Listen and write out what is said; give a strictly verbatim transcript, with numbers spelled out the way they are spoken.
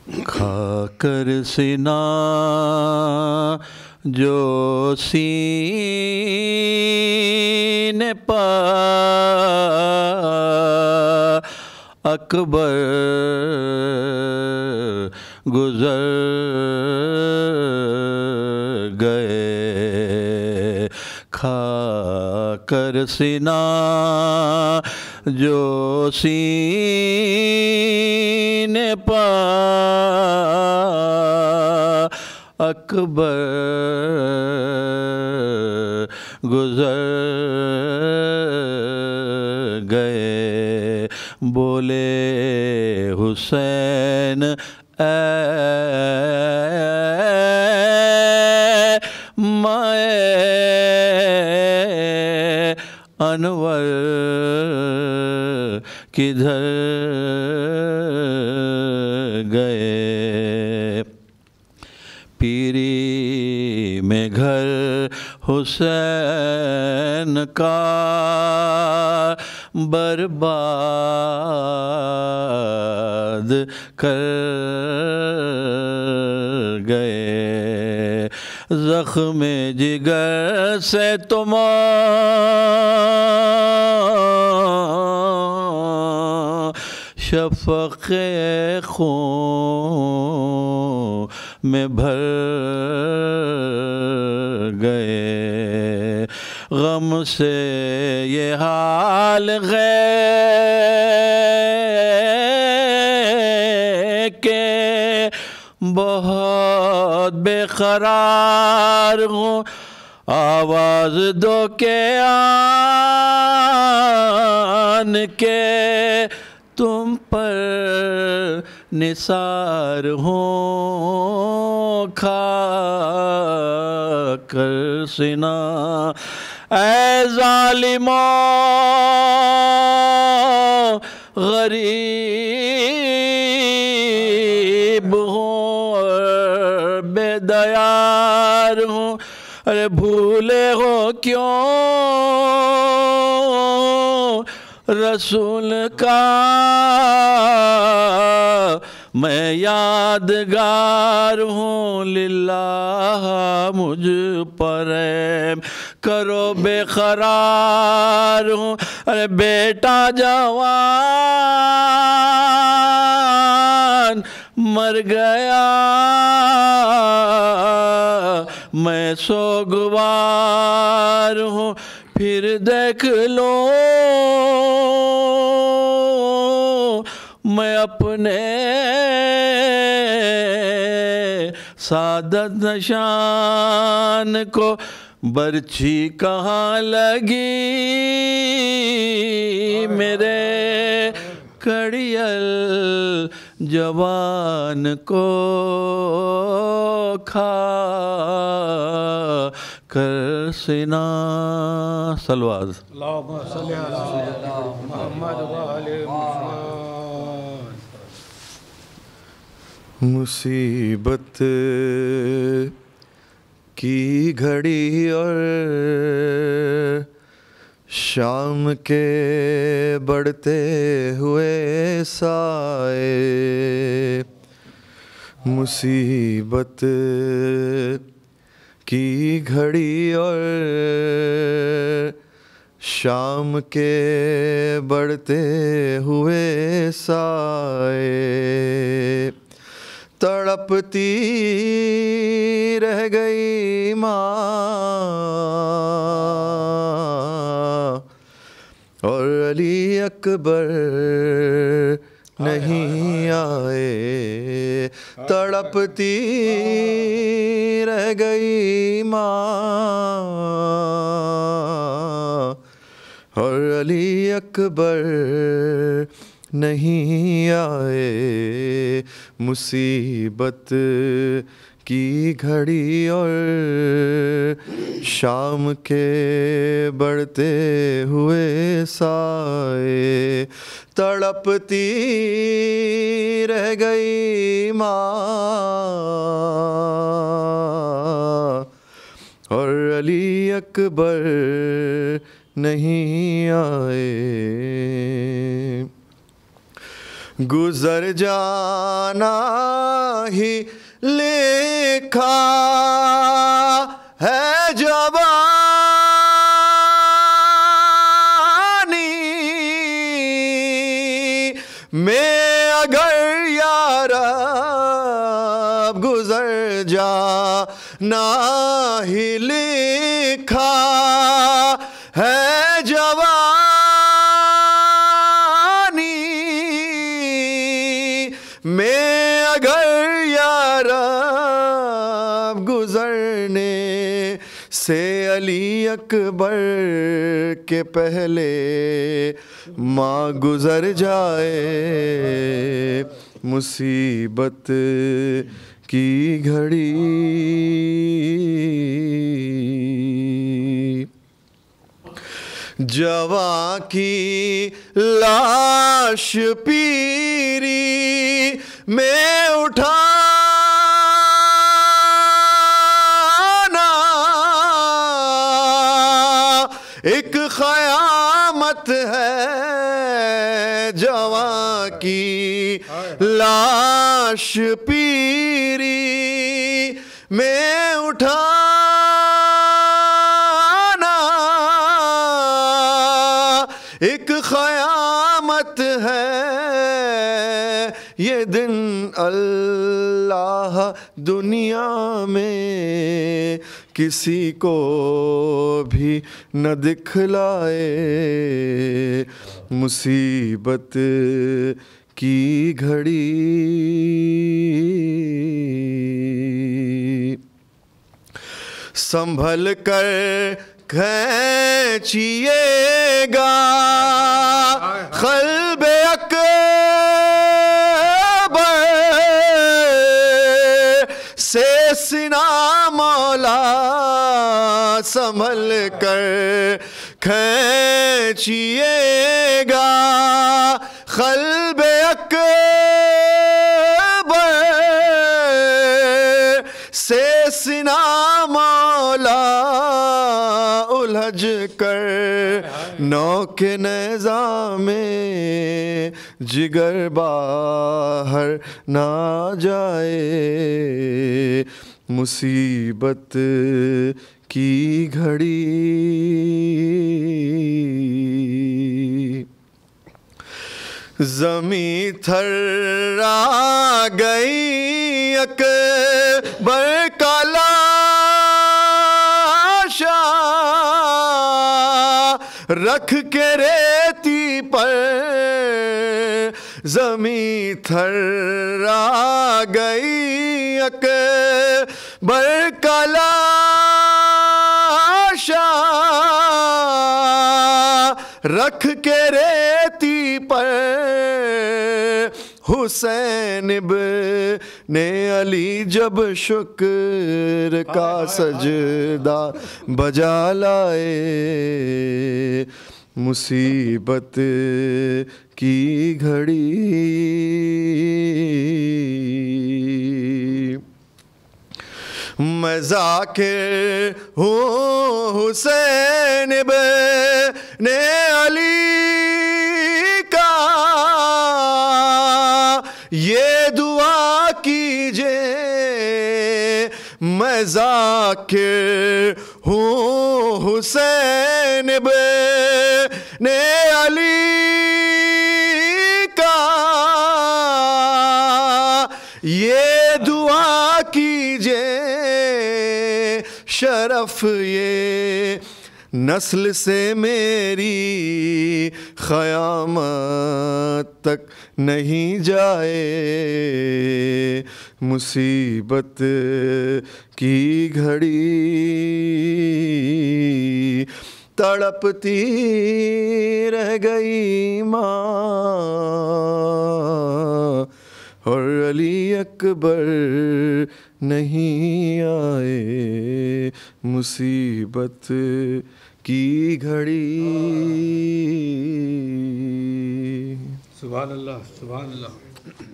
खाकर सीना जो सीने पा अकबर गुजर गए। खाकर सीना जो सीने पा अकबर गुजर गए। बोले हुसैन ऐ माए अनवर किधर गए। पीरी में घर हुसैन का बर्बाद कर गए। ज़ख्म जिगर से तुम शफ़क़े खून में भर गए। गम से ये हाल है के बहुत बेकरार हूँ। आवाज़ दो के आन के तुम पर निसार हूँ। खाकर सीना ऐ ज़ालिमों गरीब हूँ और बेदयार हूँ। अरे भूले हो क्यों रसूल का मैं यादगार हूँ। लिल्लाह मुझ पर करो बेकरार हूँ। अरे बेटा जवान मर गया मैं सोगवार हूँ। फिर देख लो मैं अपने सादत निशान को। बर्छी कहाँ लगी मेरे कड़ियल जवान को। खा कर सीना सलवाज मुसीबत की घड़ी और शाम के बढ़ते हुए साए। मुसीबत की घड़ी और शाम के बढ़ते हुए साए। तड़पती रह गई माँ और अली अकबर नहीं आए। तड़पती रह गई माँ और अली अकबर नहीं आए। मुसीबत की घड़ी और शाम के बढ़ते हुए साए। तड़पती रह गई माँ और अली अकबर नहीं आए। गुजर जाना ही लिखा है जवानी में, अगर यार अब गुजर जा ना ही लिखा है जवानी में, अगर यार अब गुजरने से अली अकबर के पहले माँ गुजर जाए, मुसीबत की घड़ी। जवां की लाश पीरी में उठाना एक ख़यामत है, जवां की लाश पीरी में उठाना एक ख़यामत है। ये दिन अल्लाह दुनिया में किसी को भी न दिखलाए, मुसीबत की घड़ी। संभल कर खींचिएगा क़ल्ब अकबर से सीना मौला, संभल कर खींचिएगा क़ल्ब अकबर से सीना मौला, उलझ कर नौ के नेज़ा में जिगर बाहर ना जाए, मुसीबत की घड़ी। ज़मीं थर्रा गई अकबर का लाशा, रख के रेती पर ज़मीं थर्रा गई अकबर का लाशा, रख के रेती पर हुसैन इब्ने अली जब शुक्र का सजदा बजा लाए, मुसीबत की घड़ी। मैं ज़ाकिर हूँ हुसैन इब्ने अली का, ये दुआ कीजिए। मैं ज़ाकिर हूँ हुसैन इब्ने अली का, ये दुआ कीजिए। शरफ ये नस्ल से मेरी ख़यामत तक नहीं जाए, मुसीबत की घड़ी। तड़पती रह गई माँ और अली अकबर नहीं आए, मुसीबत की घड़ी। सुभान अल्लाह, सुभान अल्लाह।